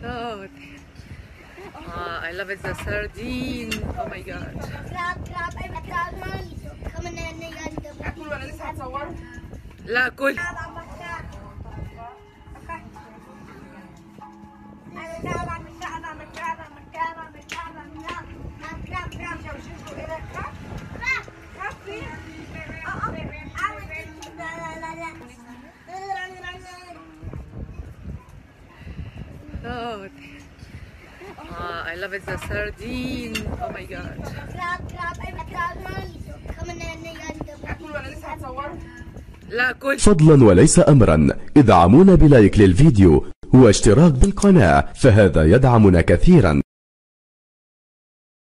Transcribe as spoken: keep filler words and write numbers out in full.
Oh, ah, I love it, the sardine. Oh my god. لا كل. Oh, ah, I love it, the sardine. Oh my god. لا كل. فضلا وليس أمرا ادعمونا بلايك للفيديو واشتراك بالقناة، فهذا يدعمنا كثيرا.